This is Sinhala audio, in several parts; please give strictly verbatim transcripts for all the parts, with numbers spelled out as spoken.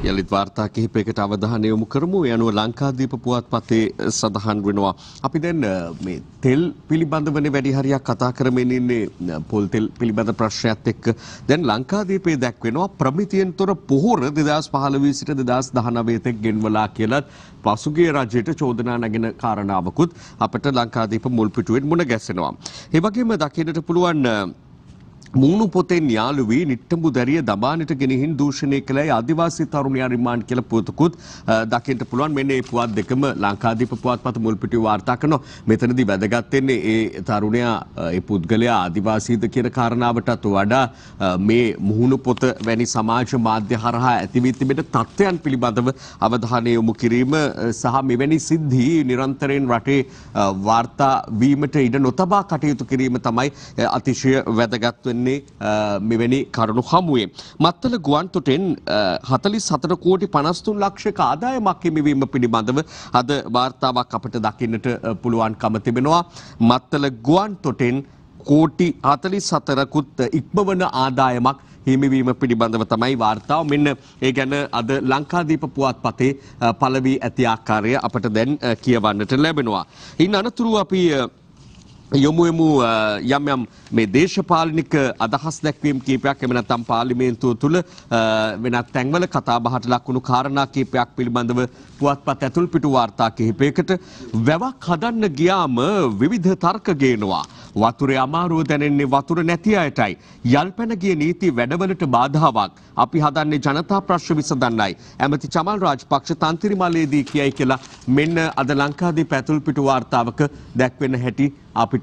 යලිත් වාර්තා කිහිපයකට අවධානය යොමු කරමු. ඒ අනුව ලංකාදීප පුවත්පතේ සඳහන් වෙනවා. අපි දැන් මේ තෙල් පිළිබඳවනේ වැඩි හරියක් කතා කරමින් ඉන්නේ පොල් තෙල් පිළිබඳ ප්‍රශ්නයත් එක්ක. දැන් ලංකාදීපේ දැක්වෙනවා ප්‍රමිතියෙන් තොර පොහොර දෙදහස් පහළොව සිට දෙදහස් දහනවය තෙක් ගෙන්වලා කියලා පසුගිය රජයට චෝදනා නැගෙන කාරණාවකුත් අපිට ලංකාදීප මුල් පිටුවෙන් මුණ ගැසෙනවා. ඒ වගේම දකින්නට පුළුවන් මූණු පොතෙන් යාළු වී නිට්ටඹු දැරිය දබානට ගෙනihin දූෂණය කළයි ආදිවාසී තරුණයා රිමාන්ඩ් කියලා පුවතකුත් දකින්න පුළුවන්. මෙන්න මේ පුවත් දෙකම ලංකාදීප පුවත්පත මුල් පිටුවේ වාර්තා කරනවා. මෙතනදී වැදගත් වෙන්නේ ඒ තරුණයා ඒ පුද්ගලයා ආදිවාසීද කියන කාරණාවටත් වඩා මේ මූණු පොත වැනි සමාජ මාධ්‍ය හරහා ඇති වී තිබෙන තත්ත්වයන් පිළිබඳව අවධානය යොමු කිරීම සහ මෙවැනි සිද්ධි නිරන්තරයෙන් රටේ වාර්තා වීමට ඉඩ නොතබා කටයුතු කිරීම තමයි අතිශය වැදගත් වෙන්නේ මෙවැනි කරුණු හමුවේ. මත්තල ගුවන් තොටෙන් හතළිස් හතර කෝටි පනස් තුන් ලක්ෂයක ආදායමක් හිමිවීම පිළිබඳව අද වාර්තාවක් අපිට දකින්නට පුළුවන්කම තිබෙනවා. මත්තල ගුවන් තොටෙන් කෝටි හතළිස් හතරකුත් ඉක්මවන ආදායමක් හිමිවීම පිළිබඳව තමයි වාර්තාව. මෙන්න ඒ ගැන අද ලංකාදීප පුවත්පතේ පළ වී ඇති ආකාරය අපට දැන් කියවන්නට ලැබෙනවා. ඉන් අනතුරු අපි යොමු යමු යම් යම් මේ දේශපාලනික අදහස් දැක්වීම් කීපයක් එමෙ නැත්නම් පාර්ලිමේන්තුව තුළ වෙනත් තැන්වල කතා බහට ලක්වුණු කාරණා කීපයක් පිළිබඳව පුවත්පත් ඇතුල් පිටු වාර්තා කිහිපයකට වැවක් හදන්න ගියාම විවිධ තර්ක ගේනවා. වතුරේ අමාරුව දැනෙන්නේ වතුර නැති අයටයි. යල්පැන ගිය නීති වැඩවලට බාධාවක්. අපි හදන්නේ ජනතා ප්‍රශ්න විසඳන්නයි. ඇමති චමල් රාජපක්ෂ තන්තිරිමලේදී කියයි කියලා මෙන්න අද ලංකාදීප ඇතුල් පිටු වාර්තාවක දැක්වෙන හැටි අපිට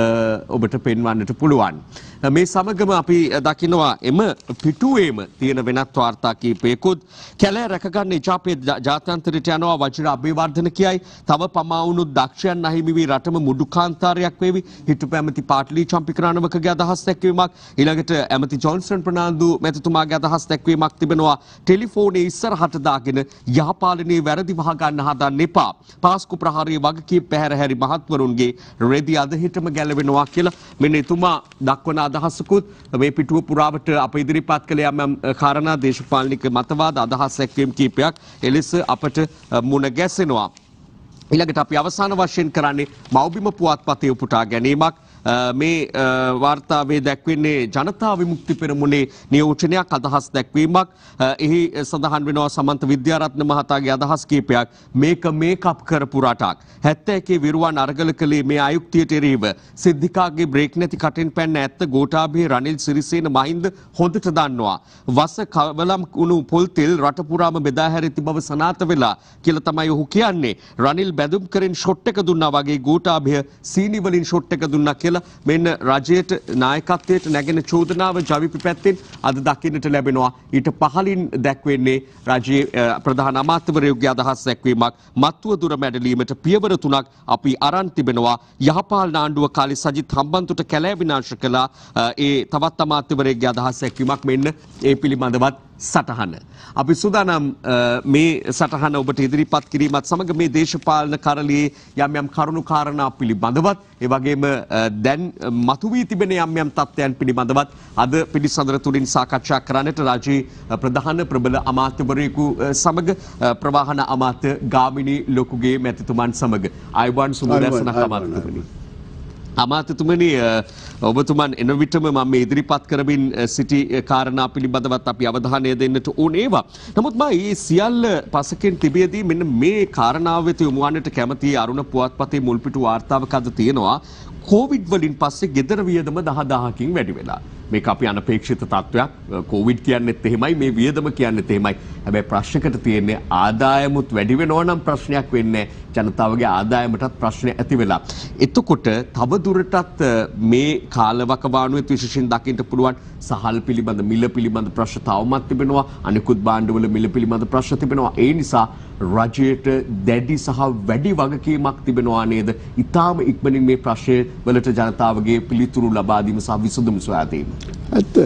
ඔබට පෙන්වන්නට පුළුවන්. මේ සමගම අපි දකිනවා එම පිටුවේම තියෙන වෙනත් වාර්තා කීපයකුත් කැලෑ රැකගන්න එජාපේ ජාත්‍යන්තරයට යනවා වජිර අබේවර්ධන කියයි. තව පමා වුණු දක්ෂයන් අහිමි වී රටම මුඩු කාන්තාරයක් වේවි. හිටපු ඇමති පාටලී චම්පිකරණවකගේ අදහස් දැක්වීමක්. ඊළඟට ඇමති ජොන්සන් ප්‍රනාන්දු මැතිතුමාගේ අදහස් දැක්වීමක් තිබෙනවා. ටෙලිෆෝනේ ඉස්සරහට දාගෙන යහපාලනයේ වැරදි වහගන්න හදන්න එපා. පාස්කු ප්‍රහාරයේ වගකීම් පැහැර හැරි මහත්වරුන්ගේ රෙදි අද හිටම ගැලවෙනවා කියලා මෙන්න එතුමා දක්වන අදහසකුත් මේ පිටුව පුරාවට අප ඉදිරිපත් කළ යම් යම් කාරණා දේශපාලනික මතවාද අදහස් දැක්වීම් කීපයක් එලෙස අපට මුණ ගැසෙනවා. ඊළඟට අපි අවසාන වශයෙන් කරන්නේ මව්බිම පුවත්පතේ උපුටා ගැනීමක්. මේ වාර්තාවේ දැක්වෙන්නේ ජනතා විමුක්ති පෙරමුණේ නියෝජනයක් අදහස් දැක්වීමක්. එහි සඳහන් වෙනවා සමන්ත විද්‍යාරත්න මහතාගේ අදහස් කීපයක්. මේක මේකප් කරපු රටක්. හැත්තෑ එකේ විරුවන් අරගල කළේ මේ අයුක්තියට එරෙහිව. සිද්ධිකාගේ බ්‍රේක් නැති කටෙන් පැන්න ඇත්ත ගෝඨාභය රනිල් සිරිසේන මහින්ද හොඳට දන්නවා. වස කවලම් කුණු පොල් තෙල් රට පුරාම බෙදා හැරෙති බව සනාථ වෙලා කියලා තමයි ඔහු කියන්නේ. රනිල් බැදුම් කරෙන් ෂොට් එක දුන්නා වගේ ගෝඨාභය සීනි වලින් ෂොට් එක දුන්නා කියලා මෙන්න රජයට නායකත්වයට නැගෙන චෝදනාව ජවිපි පැත්තෙන් අද දකින්නට ලැබෙනවා. ඊට පහලින් දැක්වෙන්නේ රජයේ ප්‍රධාන අමාත්‍යවරයෙකුගේ අදහස් දැක්වීමක්. මත්තුව දුර මැඩලීමට පියවර තුනක් අපි අරන් තිබෙනවා. යහපාලන ආණ්ඩුව කාලේ සජිත් හම්බන්තොට කැලෑ විනාශ කළා. ඒ තවත් අමාත්‍යවරයෙකුගේ අදහස් දැක්වීමක් මෙන්න ඒ පිළිබඳවත් සටහන. අපි සූදානම් මේ සටහන ඔබට ඉදිරිපත් කිරීමත් සමග මේ දේශපාලන කරළියේ යම් යම් කරුණු කාරණා පිළිබඳවත් ඒ වගේම දැන් මතුවී තිබෙන යම් යම් තත්ත්වයන් පිළිබඳවත් අද පිළිසඳර තුලින් සාකච්ඡා කරන්නට රාජ්‍යයේ ප්‍රධාන ප්‍රබල අමාත්‍යවරයෙකු සමග ප්‍රවාහන අමාත්‍ය ගාමිණී ලොකුගේ මැතිතුමන් සමග ආයුබෝවන් සුබදැසනක් අමාත්‍යතුමනි. අමාත්‍යතුමනි ඔබතුමන් එන විටම මම මේ ඉදිරිපත් කරමින් සිටි කාරණා පිළිබඳවත් අපි අවධානය දෙන්නට ඕන ඒවා. නමුත් මම මේ සියල්ල පසකින් තිබියදී මෙන්න මේ කාරණාව වෙත යොමු වන්නට කැමති අරුණ පුවත්පතේ මුල්පිටු වාර්තාවක අද තියෙනවා. කොවිඩ් වලින් පස්සේ ගෙදර වියදම දහදහකින් වැඩි වෙලා. මේක අපි අනපේක්ෂිත තත්වයක්. කොවිඩ් කියන්නේත් එහෙමයි මේ වියදම කියන්නේත් එහෙමයි. හැබැයි ප්‍රශ්නකට තියෙන්නේ ආදායමුත් වැඩි වෙනවා නම් ප්‍රශ්නයක් වෙන්නේ ජනතාවගේ ආදායමටත් ප්‍රශ්න ඇති වෙලා. එතකොට තව දුරටත් මේ කාලවකවානුවේ විශේෂයෙන් දකින්න පුළුවන් සහල් පිළිබඳ මිල පිළිබඳ ප්‍රශ්න තවමත් තිබෙනවා. අනිකුත් භාණ්ඩවල මිල පිළිබඳ ප්‍රශ්න තිබෙනවා. ඒ නිසා රජයට දැඩි සහ වැඩි වගකීමක් තිබෙනවා නේද? ඊටාම ඉක්මනින් මේ ප්‍රශ්නය වලට ජනතාවගේ පිළිතුරු ලබා දීම සහ විසඳුම් සොයා දීම. ඇත්ත.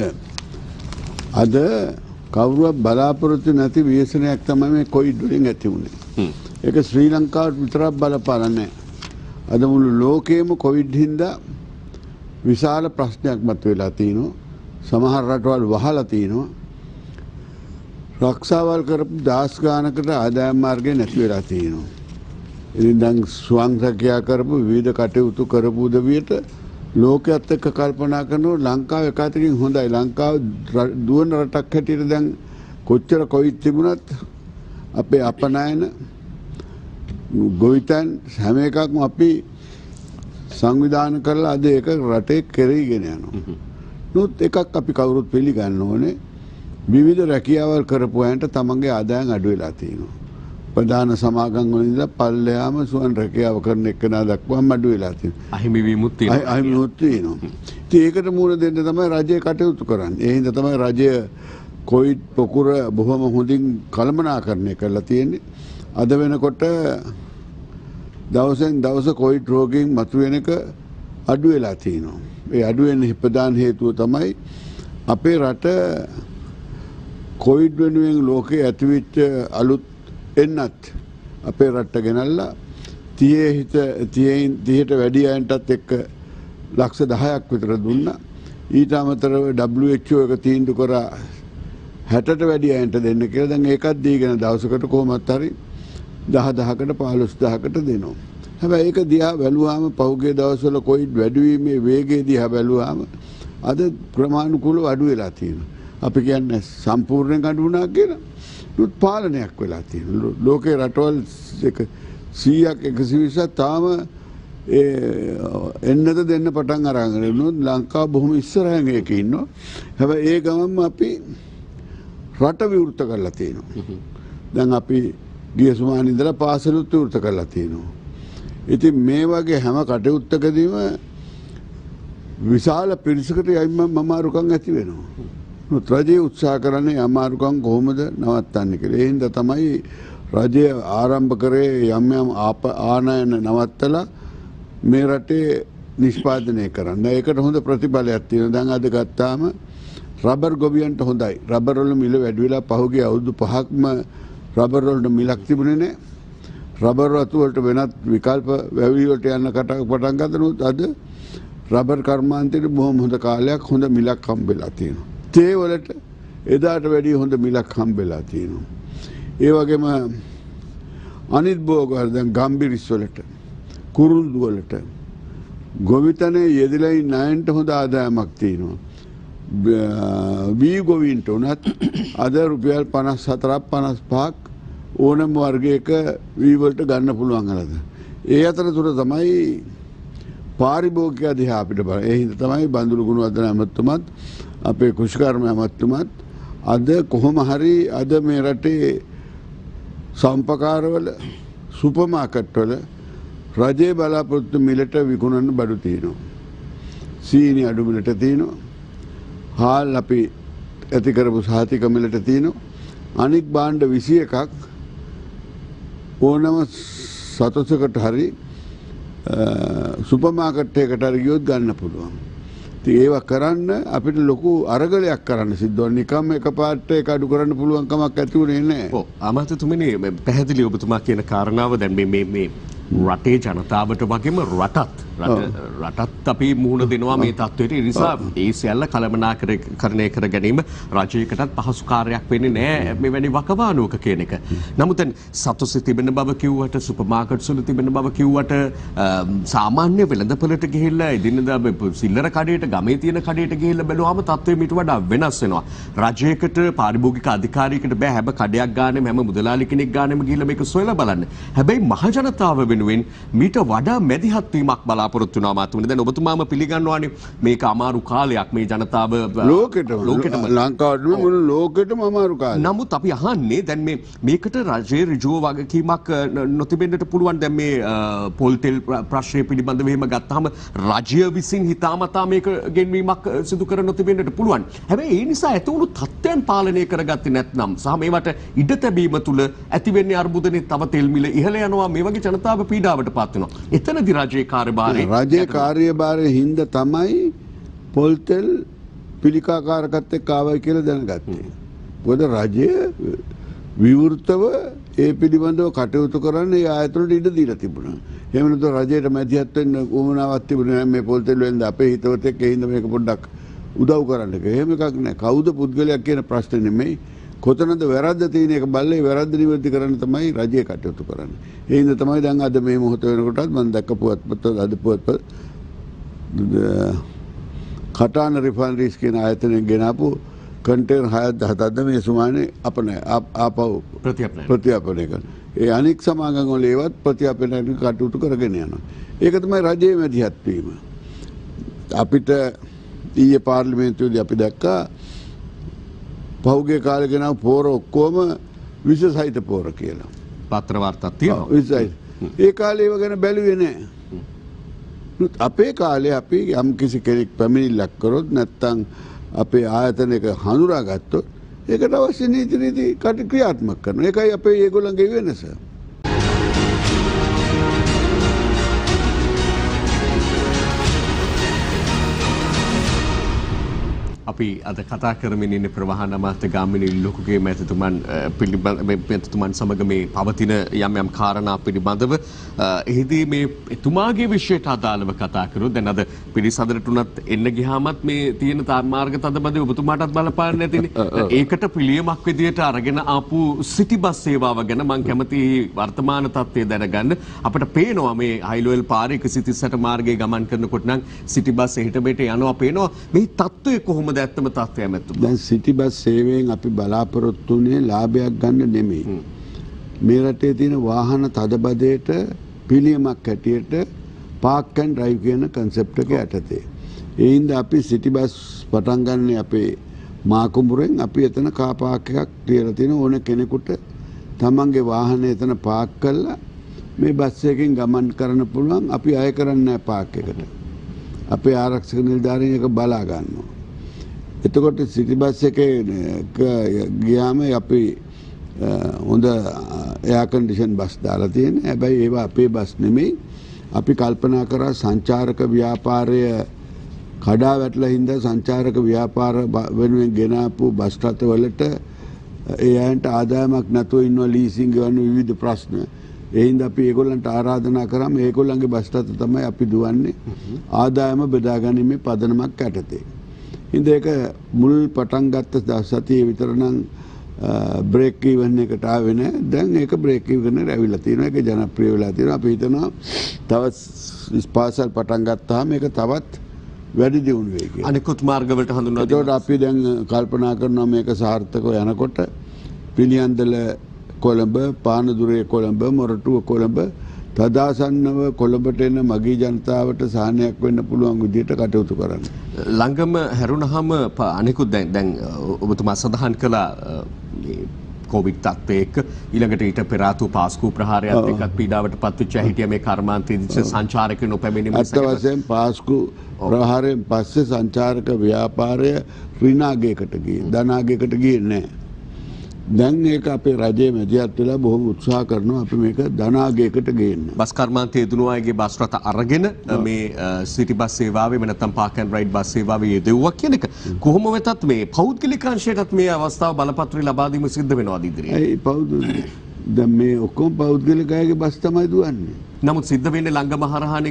අද කවුරුවත් බලාපොරොත්තු නැති ව්‍යසනයක් තමයි මේ කොවිඩ් වලින් ඇති වුණේ. ඒක ශ්‍රී ලංකාවට විතරක් බලපාලා නැහැ. අද මුළු ලෝකෙම කොවිඩ් හින්දා විශාල ප්‍රශ්නයක් මතුවලා තිනවා. සමහර රටවල් වහලා තිනවා. රක්ෂාවල් කරපු දහස් ගානකට ආදායම් මාර්ගය නැති වෙලා තියෙනවා. ඉතින් දැන් ස්වයං රැකියා කරපු විවිධ කටයුතු කරපු උදවියට ලෝකයේත් එක්ක කල්පනා කරනකොට ලංකාව එකතකින් හොඳයි. ලංකාව දුවන රටක් හැටියට දැන් කොච්චර කොවිඩ් තිබුණත් අපේ අපනයන ගොවිතැන් හැම එකක්ම අපි සංවිධානය කරලා අද ඒක රටේ කෙරීගෙන යනවා. නමුත් එකක් අපි කවුරුත් පිළිගන්න ඕනේ. විවිධ රැකියාවල් කරපු අයට තමන්ගේ ආදායම් අඩු වෙලා තියෙනවා. ප්‍රධාන සමාගම් වල ඉඳලා පල්ලෙහාම සුවන් රැකියාව කරන එක්කෙනා දක්වාම අඩු වෙලා තියෙනවා. අහිමි වීමුත් තියෙනවා. අහිමි වීමුත් තියෙනවා. ඉතින් ඒකට මුහුණ දෙන්න තමයි රජය කටයුතු කරන්නේ. ඒ හින්දා තමයි රජය කොවිඩ් පොකුර බොහොම හොඳින් කළමනාකරණය කරලා තියෙන්නේ. අද වෙනකොට දවසෙන් දවස කොවිඩ් රෝගීන් මතුවෙන එක අඩු වෙලා තියෙනවා. ඒ අඩු වෙන ප්‍රධාන හේතුව තමයි අපේ රට කොවිඩ් වෙනුවෙන් ලෝකයේ ඇතිවෙච්ච අලුත් එන්නත් අපේ රටට ගෙනල්ලා තියේ හිත තියෙන් තිහට වැඩි අයන්ටත් එක්ක ලක්ෂ දහයක් විතර දුන්නා. ඊට අමතරව ඩබ්ලිව් එච් ඕ එක තීන්දුව කරා හැටට වැඩි අයන්ට දෙන්න කියලා. දැන් ඒකත් දීගෙන දවසකට කොහොමත් හරි දහ දහකට පහළොස් දහකට දෙනවා. හැබැයි ඒක දිහා බැලුවාම පහුගිය දවස්වල කොවිඩ් වැඩිවීමේ වේගය දිහා බැලුවාම අද ප්‍රමාණිකූලව අඩු වෙලා තියෙනවා. අපි කියන්නේ සම්පූර්ණයෙන් අඩු වුණා කියලා. නුත් පාලනයක් වෙලා තියෙනවා. ලෝකේ රටවල් සීයක් එකසිය විස්සක් තාම එන්නත දෙන්න පටන් අරගෙන ඉන්නවා. ලංකාව බොහොම ඉස්සරහින් ඒක ඉන්නවා. හැබැයි ඒ ගමන්ම අපි රට විවෘත කරලා තියෙනවා. දැන් අපි ගිය සුමානේ ඉඳලා පාසලුත් විවෘත කරලා තියෙනවා. ඉතින් මේ වගේ හැම කටයුත්තකදීම විශාල පිරිසකට යයිම අමාරුකම් ඇති වෙනවා. රජය උත්සාහ කරන්නේ අමාරුකම් කොහොමද නවත්තන්නේ කියලා. ඒ හින්දා තමයි රජය ආරම්භ කරේ යම් යම් ආනයන නවත්තලා මේ රටේ නිෂ්පාදනය කරන්න. ඒකට හොඳ ප්‍රතිඵලයක් තියෙනවා. දැන් අද ගත්තාම රබර් ගොවියන්ට හොඳයි. රබර් වල මිල වැඩි වෙලා පහුගිය අවුරුදු පහක්ම රබර් වලට මිලක් තිබුණේ නැහැ. රබර් වතු වලට වෙනත් විකල්ප වැවි වලට යන කට පටන් ගන්නොත් අද රබර් කර්මාන්තයේ බොහොම හොඳ කාලයක් හොඳ මිලක් හම්බෙලා තියෙනවා. තේ වලට එදාට වැඩිය හොඳ මිලක් හම්බෙලා තියෙනවා. ඒ වගේම අනිත් භෝගවල දැන් ගම්බිරිස් වලට කුරුල්දු වලට ගොවිතැනේ යෙදලා ඉන්න අයන්ට හොඳ ආදායමක් තියෙනවා. වී ගොවීන්ට උනත් අද රුපියල් පනස් හතරක් පනස් පහක් ඕනම වර්ගයක වී වලට ගන්න පුළුවන් අලද. ඒ අතරතුර තමයි පාරිභෝගිකයා දිහා අපිට බලන්න. ඒ හින්දා තමයි බන්දුරු ගුණවර්ධන ඇමතුමත් අපේ කෘෂිකර්ම ඇමතුමත් අද කොහොම හරි අද මේ රටේ සම්පකාරවල සුපර් මාකට් වල රජයේ බලාපොරොත්තු මිලට විකුණන්න බඩු තියෙනවා. සීනි අඩු මිලට තියෙනවා. හාල් අපි ඇති කරපු සහතික මිලට තියෙනවා. අනික් භාණ්ඩ විසි එකක් ඕනම සතසකට හරි සුපර් මාකට් එකකට හරි ගියොත් ගන්න පුළුවන්. ඉතින් ඒවා කරන්න අපිට ලොකු අරගලයක් කරන්න සිද්ධ වෙනවා. නිකම් එකපාරට ඒක අඩු කරන්න පුළුවන් කමක් ඇති උනේ නැහැ. ඔව් අමාත්‍යතුමනි පැහැදිලි ඔබතුමා කියන කාරණාව දැන් මේ මේ මේ රටේ ජනතාවට වගේම රටත් රටත් අපි මුහුණ දෙනවා මේ තත්ත්වයට. ඒ නිසා ඒ සියල්ල කළමනාකරණය කර ගැනීම රජයකටත් පහසු කාර්යයක් වෙන්නේ නැහැ මෙවැනි වකවානුවක කියන එක. නමුත් දැන් සතුසේ තිබෙන බව කිව්වට සුපර් මාකට්ස් වල තිබෙන බව කිව්වට සාමාන්‍ය වෙළඳපොළට ගිහිල්ලා එදිනෙදා සිල්ලර කඩේට ගමේ තියෙන කඩේට ගිහිල්ලා බැලුවාම තත්ත්වය මීට වඩා වෙනස් වෙනවා. රජයකට පාරිභෝගික අධිකාරියකට බෑ හැම කඩයක් ගානෙම හැම මුදලාලි කෙනෙක් ගානෙම ගිහිල්ලා මේක සොයලා බලන්න. හැබැයි මහ ජනතාව වෙනුවෙන් මීට වඩා මැදිහත් වීමක් බලාපොරොත්තු වෙනවා මාතුමනි. දැන් ඔබතුමාම පිළිගන්නවානේ මේක අමාරු කාලයක් මේ ජනතාව ලෝකෙටම ලෝකෙටම ලංකාවටම මුළු ලෝකෙටම අමාරු කාලයක්. නමුත් අපි අහන්නේ දැන් මේ මේකට රජයේ ඍජුව වගකීමක් නොතිබෙන්නට පුළුවන්. දැන් මේ පොල් තෙල් ප්‍රශ්නය පිළිබඳව එහෙම ගත්තාම රජය විසින් හිතාමතා මේක ගෙන්වීමක් සිදු කර නොතිබෙන්නට පුළුවන්. හැබැයි ඒ නිසා ඇතිවුණු තත්ත්වයන් පාලනය කරගත්තේ නැත්නම් සහ මේවට ඉඩ තැබීම තුළ ඇතිවෙන්නේ අර්බුදනේ තව තෙල් මිල ඉහළ යනවා. මේ වගේ ජනතාව පීඩාවට පත් වෙනවා. එතනදී රජයේ කාර්යභාරය රජයේ කාර්යභාරයේ හින්දා තමයි පොල් තෙල් පිළිකාකාරකත් එක්ක ආවයි කියලා දැනගත්තේ. මොකද රජය විවෘතව ඒ පිළිබඳව කටයුතු කරන්න ඒ ආයතනවලට ඉඩ දීලා තිබුණා. එහෙම නැත්නම් රජයට මැදිහත් වෙන්න උවමනාවක් තිබුණේ නැහැ මේ පොල් තෙල් වෙනද අපේ හිතවතෙක් ඒ හින්දා මේක පොඩ්ඩක් උදව් කරන්න. එහෙම එකක් නැහැ. කවුද පුද්ගලයා කියන ප්‍රශ්නේ නෙමෙයි. කොතනද වැරද්ද තියෙන එක බලලා වැරද්ද නිවැරදි කරන්න තමයි රජය කටයුතු කරන්නේ. ඒ හින්දා තමයි දැන් අද මේ මොහොත වෙනකොටත් මම දැක්ක පුවත්පත් අද පුවත්පත් කටාන රිෆයිනරිස් කියන ආයතනයෙන් ගෙනාපු කන්ටේනර් හයදහද මේ සුමානේ අපනේ ආපහු ප්‍රතිඅපනය ප්‍රතිඅපනය කරන. ඒ අනික් සමාගම් වල ඒවත් ප්‍රතිඅපනය කටයුතු කරගෙන යනවා. ඒක තමයි රජයේ මැදිහත් වීම. අපිට ඊයේ පාර්ලිමේන්තුවේදී අපි දැක්කා පහුගිය කාලේ ගෙනාව පෝර ඔක්කොම විෂ සහිත පෝර කියලා. පත්‍ර වාර්තාවක් තියෙනවා. විෂයි. ඒ කාලේ ඒව ගැන බැලුවේ නැහැ. අපේ කාලේ අපි යම් කිසි කෙනෙක් පැමිණිල්ලක් කරොත් නැත්නම් අපේ ආයතනයක හඳුනාගත්තොත් ඒකට අවශ්‍ය නීති රීති කට ක්‍රියාත්මක කරනවා. ඒකයි අපේ ඒගොල්ලන්ගේ වෙනස. අපි අද කතා කරමින් ඉන්නේ ප්‍රවාහන අමාත්‍ය ගාමිණී ලොකුගේ මැතිතුමන් පිළිබඳ මැතිතුමන් සමග මේ පවතින යම් යම් කාරණා පිළිබඳව එහිදී මේ එතුමාගේ විෂයට අදාළව කතා කරුවොත් දැන් අද පිළිසඳරට උනත් එන්න ගියාමත් මේ තියෙන මාර්ග තදබදේ ඔබතුමාටත් බලපාන්නේ නැතිනේ. ඒකට පිළියමක් විදියට අරගෙන ආපු සිටි බස් සේවාව ගැන මම කැමති වර්තමාන තත්ත්වය දැනගන්න. අපිට පේනවා මේ හයිලෝයල් පාරේ එකසිය තිස් අට මාර්ගයේ ගමන් කරනකොට නම් සිටි බස් එහිට මෙහෙට යනවා පේනවා. මේ තත්ත්වය කොහොමද ඇත්තම තත්ත්වය මැතිතුමා? දැන් සිටි බස් සේවයෙන් අපි බලාපොරොත්තු වෙන්නේ ලාභයක් ගන්න නෙමෙයි. මේ රටේ තියෙන වාහන තදබදයට පිළියමක් හැටියට පාක් ඇන්ඩ් ඩ්‍රයිව් කියන concept එක යටතේ. ඒ හින්දා අපි සිටි බස් පටන් ගන්න අපේ මාකුඹුරෙන් අපි එතන කා පාක් එකක් තියලා තියෙන ඕන කෙනෙකුට තමන්ගේ වාහනේ එතන පාක් කරලා මේ බස් එකකින් ගමන් කරන්න පුළුවන්. අපි අය කරන්නේ නැහැ පාක් එකට. අපේ ආරක්ෂක නිලධාරීන් එක බලා ගන්නවා. එතකොට සිටි බස් එකේ ගියාම අපි හොඳ එයා කන්ඩිෂන් බස් දාලා තියෙනවා. හැබැයි ඒවා අපේ බස් නෙමෙයි. අපි කල්පනා කරා සංචාරක ව්‍යාපාරය කඩා වැටලා හින්දා සංචාරක ව්‍යාපාර වෙනුවෙන් ගෙනාපු බස් රථවලට ඒ අයන්ට ආදායමක් නැතුව ඉන්නවා ලීසින් ගන්න විවිධ ප්‍රශ්න. ඒ හින්දා අපි ඒගොල්ලන්ට ආරාධනා කරාම ඒගොල්ලන්ගේ බස් රථ තමයි අපි දුවන්නේ ආදායම බෙදාගැනීමේ පදනමක් යටතේ. හින්දා ඒක මුල් පටන් ගත්ත සතියේ විතර නම් බ්‍රේක් ඉවන් එකට ආවේ නැහැ. දැන් ඒක බ්‍රේක් ඉවන් එකට ඇවිල්ලා තියෙනවා. ඒක ජනප්‍රිය වෙලා තියෙනවා. අපි හිතනවා තවත් ස්පාසල් පටන් ගත්තාම ඒක තවත් වැඩි දියුණු වෙයි කියලා. අනිකුත් මාර්ගවලට හඳුන්වා දෙනවා. ඒකට අපි දැන් කල්පනා කරනවා මේක සාර්ථකව යනකොට පිළියන්දල කොළඹ, පානදුරේ කොළඹ, මොරටුව කොළඹ තදාසන්නව කොළඹට එන මගී ජනතාවට සහනයක් වෙන්න පුළුවන් විදිහට කටයුතු කරන්න. ළඟම හැරුණාම අනිකුත් දැන් දැන් ඔබතුමා සඳහන් කළා කොවිඩ් තත්ත්වයක ඊළඟට ඊට පෙර ආතු පාස්කු ප්‍රහාරයත් එක්කත් පීඩාවට පත්වෙච්ච හිටිය මේ කර්මාන්තයේදී සංචාරක නොපැමිණීම අත්ත වශයෙන් පාස්කු ප්‍රහාරයෙන් පස්සේ සංචාරක ව්‍යාපාරය ඍණාගයකට ගියේ ධනාගයකට ගියේ නැහැ. දැන් ඒක අපේ රජයේ මැදිහත් වෙලා බොහොම උත්සාහ කරනවා අපි මේක ධනාගයකට ගේන්න. බස් කර්මාන්තයේ යෙදුණු අයගේ බස් රථ අරගෙන මේ සිටි බස් සේවාවේ නැත්නම් පාක් ඇන්ඩ් රයිඩ් බස් සේවාවේ යෙදුවා කියන එක කොහොම වෙතත් මේ පෞද්ගලික අංශයටත් මේ අවස්ථාව බලපත්‍රය ලබා දීම සිද්ධ වෙනවා ඉදිරියේ. ඒ පෞද්ගලික දැන් මේ ඔක්කොම පෞද්ගලික අයගේ බස් තමයි දුවන්නේ. නමුත් සිද්ධ වෙන්නේ ලංගම හරහානේ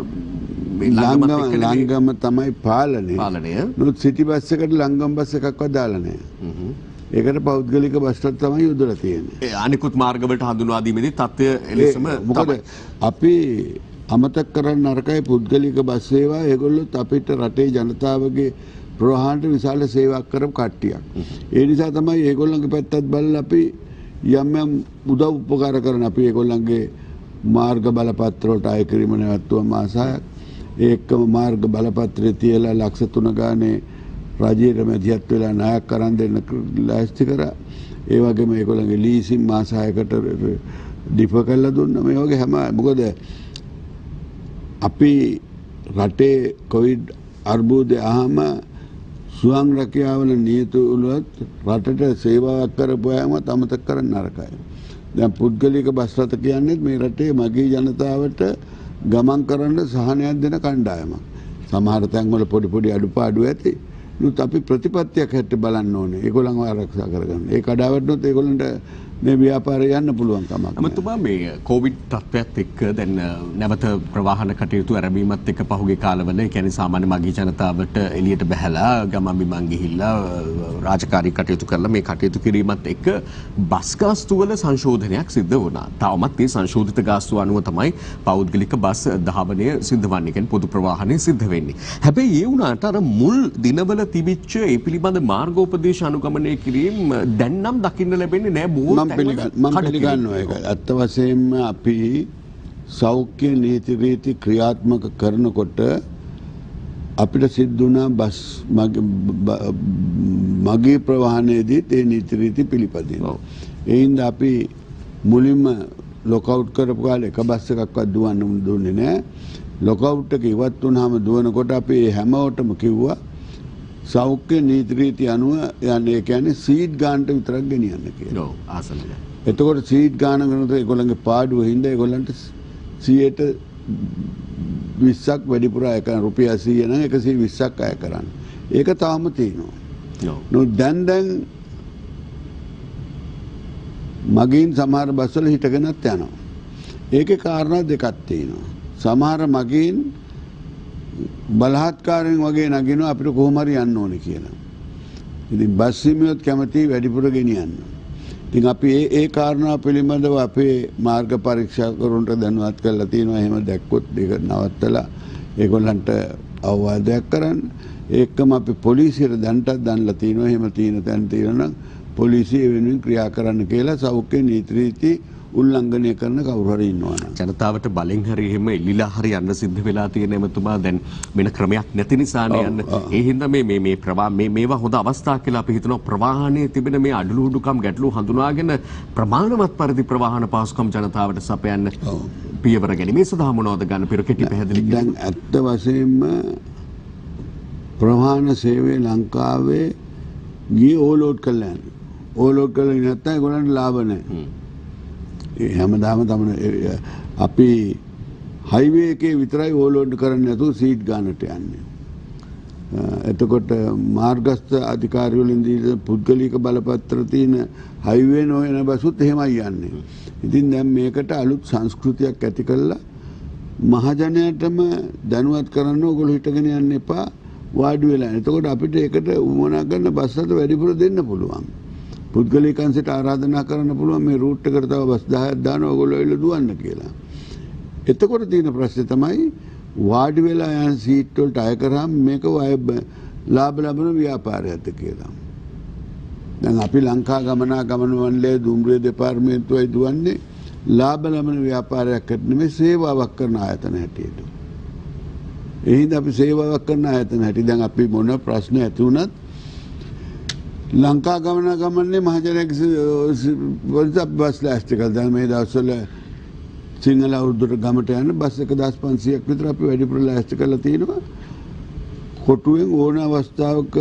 ලංගම ලංගම තමයි පාලනය. පාලනය. නමුත් සිටි බස් එකට ලංගම බස් එකක්වත් දාලා නැහැ. ඒකට පෞද්ගලික බස් රථ තමයි යොදලා තියෙන්නේ. ඒ අනිකුත් මාර්ගවලට හඳුන්වා දීමේදී තත්ත්වය එලෙසම මොකද අපි අමතක කරන්න නරකයි පුද්ගලික බස් සේවා ඒගොල්ලොත් අපිට රටේ ජනතාවගේ ප්‍රවාහනට විශාල සේවාවක් කරපු කට්ටියක්. ඒ නිසා තමයි ඒගොල්ලන්ගේ පැත්තත් බලලා අපි යම් යම් උදව් උපකාර කරන අපි ඒගොල්ලන්ගේ මාර්ග බලපත්‍ර වලට අය කිරීම නැවතුම මාසයක් ඒකම මාර්ග බලපත්‍රය තියලා ලක්ෂ තුන ගානේ රජයට මැදිහත් වෙලා ණයක් කරන් දෙන්න ලෑස්ති කරා. ඒ වගේම ඒගොල්ලන්ගේ ලීසින් මාස හයකට ඩිෆර් කරලා දුන්නා. මේ වගේ හැම මොකද අපි රටේ කොවිඩ් අර්බුදය ආවම සුවං රැකියාවල නියුතු වුණොත් රටට සේවාවක් කරපුවාම අමතක කරන්න නරකයි. දැන් පුද්ගලික බස් රථ කියන්නේ මේ රටේ මගී ජනතාවට ගමන් කරන්න සහනයක් දෙන කණ්ඩායමක්. සමහර තැන්වල පොඩි පොඩි අඩුපාඩු ඇති. නුත් අපි ප්‍රතිපත්තියක් හැට බලන්න ඕනේ. ඒගොල්ලන්ව ආරක්ෂා කරගන්න. ඒ කඩාවැටුනොත් ඒගොල්ලන්ට මේ ව්‍යාපාරය යන්න පුළුවන් කමක් නැහැ. අමතුමා මේ කොවිඩ් තත්ත්වයත් එක්ක දැන් නැවත ප්‍රවාහන කටයුතු ආරම්භීමත් එක්ක පහුගිය කාලවල ඒ කියන්නේ සාමාන්‍ය මගී ජනතාවට එළියට බැහැලා ගමන් බිමන් ගිහිල්ලා රාජකාරී කටයුතු කරලා මේ කටයුතු කිරීමත් එක්ක බස් ගාස්තු වල සංශෝධනයක් සිද්ධ වුණා. තවමත් මේ සංශෝධිත ගාස්තු අනුව තමයි පෞද්ගලික බස් ධාවනය සිද්ධ වන්නේ. කියන්නේ පොදු ප්‍රවාහනය සිද්ධ වෙන්නේ. හැබැයි ඒ වුණාට අර මුල් දිනවල තිබිච්ච ඒ පිළිබඳ මාර්ගෝපදේශ අනුගමනය කිරීම දැන් නම් දකින්න ලැබෙන්නේ නැහැ. බොහෝ මම පිළිගන්නවා ඒක. ඇත්ත වශයෙන්ම අපි සෞඛ්‍ය නීති රීති ක්‍රියාත්මක කරනකොට අපිට සිද්ධ වුණා බස් මගේ ප්‍රවාහනයේදී ඒ නීති රීති පිළිපදිනවා. ඒ හින්දා අපි මුලින්ම ලොකවුට් කරපු කාලේ එක බස් එකක්වත් දුවන්න දුන්නේ නැහැ. ලොකවුට් එක ඉවත් වුණාම දුවනකොට අපි හැමෝටම කිව්වා සෞඛ්‍ය නීති රීති අනුව යන්නේ කියන්නේ සීට් ගන්නට විතරක් ගෙනියන්න කියලා. ඔව් ආසන්න. එතකොට සීට් ගන්න කරනකොට ඒගොල්ලන්ගේ පාඩුව හින්දා ඒගොල්ලන්ට සියයට විස්සක් වැඩිපුර අය කරන රුපියල් සියය නම් එකසිය විස්සක් අය කරන්න. ඒක තාම තියෙනවා. ඔව්. නෝ දැන් දැන් මගින් සමහර බස්වල හිටගෙනත් යනවා. ඒකේ කාරණා දෙකක් තියෙනවා. සමහර මගින් බලහත්කාරයෙන් වගේ නගිනවා අපිට කොහොම හරි යන්න ඕනේ කියලා. ඉතින් බස් හිමියොත් කැමති වැඩිපුර ගෙනියන්න. ඉතින් අපි ඒ ඒ කාරණා පිළිබඳව අපේ මාර්ග පරීක්ෂකවරුන්ට දැනුවත් කරලා තියෙනවා. එහෙම දැක්කොත් ඒක නවත්තලා ඒගොල්ලන්ට අවවාදයක් කරන්න. ඒකම අපි පොලිසියට දැන්ටත් දන්ලා තියෙනවා. එහෙම තියෙන තැන් තියෙනවා නම් පොලිසිය වෙනුවෙන් ක්‍රියා කරන්න කියලා සෞඛ්‍ය නීති රීති උල්ලංඝනය කරන කවුරු හරි ඉන්නවා නම් ජනතාවට බලෙන් හරි එහෙම එල්ලිලා හරි යන්න සිද්ධ වෙලා තියෙන එමතුමා දැන් වෙන ක්‍රමයක් නැති නිසානේ යන්න. ඒ හින්දා මේ මේ මේ ප්‍රවාහ මේ මේවා හොඳ අවස්ථා කියලා අපි හිතනවා. ප්‍රවාහනයේ තිබෙන මේ අඩලුහුඩුකම් ගැටලු හඳුනාගෙන ප්‍රමාණවත් පරිදි ප්‍රවාහන පහසුකම් ජනතාවට සපයන්න පියවර ගැනීම සඳහා මොනවද ගන්න පෙර කෙටි පැහැදිලි දැන් ඇත්ත වශයෙන්ම ප්‍රවාහන සේවය ලංකාවේ ගියේ ඕලෝඩ් කළා යන්නේ. ඕලෝඩ් කළේ නැත්නම් ඒගොල්ලන්ට ලාභ නැහැ. හැමදාම තමයි අපි හයිවේ එකේ විතරයි ඕලෝඩ් කරන්නේ නැතුව සීට් ගන්නට යන්නේ. එතකොට මාර්ගස්ථ අධිකාරිය වලින් දීලා පුද්ගලික බලපත්‍ර තියෙන හයිවේ නොවන බසුත් එහෙමයි යන්නේ. ඉතින් දැන් මේකට අලුත් සංස්කෘතියක් ඇති කළා මහජනයාටම දැනුවත් කරන්න ඕගොල්ලෝ හිටගෙන යන්න එපා වාඩි වෙලා. එතකොට අපිට ඒකට උවමනා කරන බස් රථ වැඩිපුර දෙන්න පුළුවන්. පුද්ගලිකන්සට ආරාධනා කරන්න පුළුවන් මේ රූට් එකට තව බස් දහයක් දාන්න ඕගොල්ලෝ එල්ල දුවන්න කියලා. එතකොට තියෙන ප්‍රශ්නේ තමයි වාඩි වෙලා යන සීට් වලට අය කරාම මේක ලාභ ලබන ව්‍යාපාරයක්ද කියලා. දැන් අපි ලංකා ගමනාගමන මණ්ඩලයේ දුම්රිය දෙපාර්තමේන්තුවයි දුවන්නේ ලාභ ලබන ව්‍යාපාරයක්කට නෙමෙයි සේවාවක් කරන ආයතන හැටියට. ඒ හින්දා අපි සේවාවක් කරන ආයතන හැටියට දැන් අපි මොන ප්‍රශ්න ඇති වුණත් ලංකා ගමනාගමනේ මහජනක බස් ලෑස්ති කළා. දැන් මේ දවස්වල සිංහල අවුරුද්දට ගමට යන බස් එක දහස් පන්සීයක් විතර අපි වැඩිපුර ලෑස්ති කරලා තියෙනවා. කොටුවෙන් ඕන අවස්ථාවක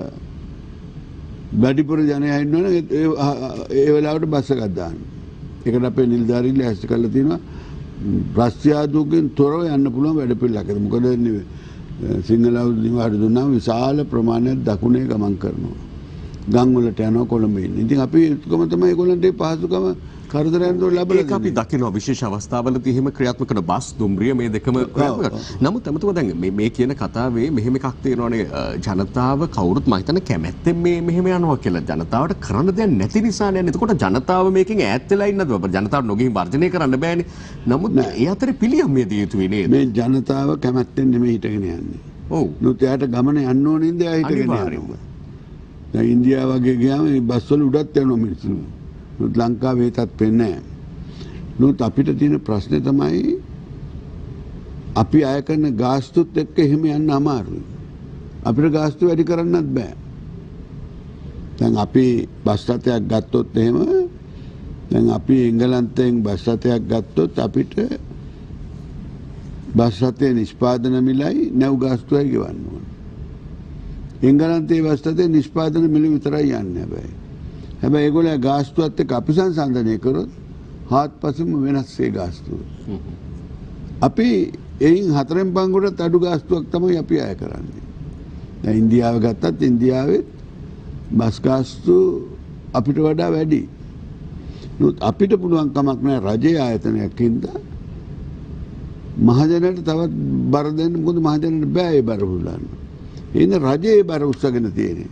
වැඩිපුර ජනයා ඉන්නවනේ ඒ වෙලාවට බස් එකක් දාන්න. ඒකට අපේ නිලධාරීන් ලෑස්ති කරලා තියෙනවා. ප්‍රස්ත්‍යාදුකින් තොරව යන්න පුළුවන් වැඩ පිළිලකට. මොකද සිංහල අවුරුදු නිවාඩු දුන්නාම විශාල ප්‍රමාණයක් දකුණේ ගමන් කරනවා. ගම් වලට යනවා කොළඹ ඉන්න. ඉතින් අපි යුතුයකම තමයි ඒගොල්ලන්ට පහසුකම කරදරයන් දොර ලැබලා ඒක අපි දකිනවා විශේෂ අවස්ථාවලදී එහෙම ක්‍රියාත්මක කරන බස් දුම්රිය මේ දෙකම ක්‍රියාත්මක කරනවා. නමුත් අමතව දැන් මේ මේ කියන කතාවේ මෙහෙම එකක් තියෙනවානේ ජනතාව කවුරුත් මම හිතන්නේ කැමැත්තෙන් මේ මෙහෙම යනවා කියලා. ජනතාවට කරන්න දෙයක් නැති නිසා නේද? එතකොට ජනතාව මේකෙන් ඈත් වෙලා ඉන්නද? ජනතාවට නොගිහින් වර්ජනය කරන්න බෑනේ. නමුත් ඒ අතරේ පිළියම් මේ දිය යුතුයි නේද? මේ ජනතාව කැමැත්තෙන් නෙමෙයි හිටගෙන යන්නේ. ඔව්. නුත් එයාට ගමන යන්න ඕනේ ඉඳලා හිටගෙන යනවා. දැන් ඉන්දියාව වගේ ගියාම මේ බස්වල උඩත් යනවා මිනිස්සු. නුත් ලංකාවේ ඒකත් වෙන්නේ නැහැ. නුත් අපිට තියෙන ප්‍රශ්නේ තමයි අපි අය කරන ගාස්තුත් එක්ක එහෙම යන්න අමාරුයි. අපිට ගාස්තු වැඩි කරන්නත් බෑ. දැන් අපි බස් රථයක් ගත්තොත් එහෙම දැන් අපි එංගලන්තයෙන් බස් රථයක් ගත්තොත් අපිට බස් රථයේ නිෂ්පාදන මිලයි නැව් ගාස්තුවයි ගෙවන්න ඕන. එංගලන්තයේ බස් රථයේ නිෂ්පාදන මිල විතරයි යන්නේ හැබැයි. හැබැයි ඒගොල්ලෝ ගාස්තුවත් එක්ක අපි සංසන්දනය කරොත් හාත්පසින්ම වෙනස් ඒ ගාස්තුව. අපි එයින් හතරෙන් පංගුවට අඩු ගාස්තුවක් තමයි අපි අය කරන්නේ. දැන් ඉන්දියාව ගත්තත් ඉන්දියාවේ බස් ගාස්තු අපිට වඩා වැඩි. නමුත් අපිට පුළුවන් කමක් නැහැ රජයේ ආයතනයකින්ද මහජනට තවත් බර දෙන්න. මොකද මහජනට බෑ ඒ බර උල්ලන්න. එහෙනම් රජයේ බර උස්සගෙන තියෙන්නේ.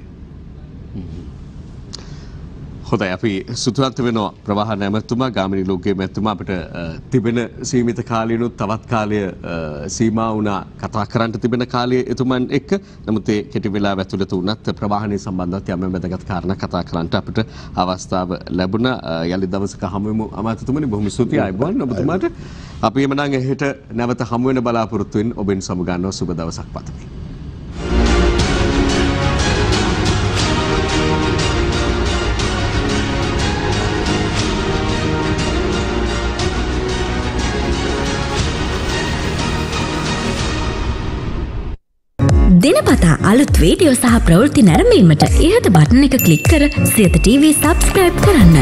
හොඳයි අපි සුතුරන්ත වෙනවා ප්‍රවාහන ඇමතුමා ගාමිණී ලෝකයේ මැතිතුමා අපිට තිබෙන සීමිත කාලයනොත් තවත් කාලය සීමා වුණා කතා කරන්න තිබෙන කාලය එතුමන් එක්ක. නමුත් ඒ කෙටි වෙලාව ඇතුළත වුණත් ප්‍රවාහනයේ සම්බන්ධවත් යම් වැදගත් කාරණා කතා කරන්න අපිට අවස්ථාව ලැබුණා. යලි දවසක හමු වෙමු අමාත්‍යතුමනි. බොහොම ස්තුතියි ආයුබෝවන් ඔබතුමාට. අපි එමනම් හෙට නැවත හමු වෙන බලාපොරොත්තු වෙන ඔබෙන් සමුගන්නවා. සුබ දවසක් පතමි. දිනපතා අලුත් වීඩියෝ සහ ප්‍රවෘත්ති නැරඹීමට ඉහත බටන් එක ක්ලික් කර සියත ටීවී සබ්ස්ක්‍රයිබ් කරන්න.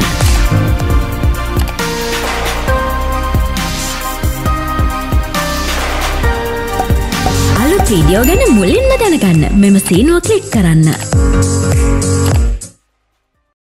අලුත් වීඩියෝ ගැන මුලින්ම දැනගන්න මෙම සීනුව ක්ලික් කරන්න.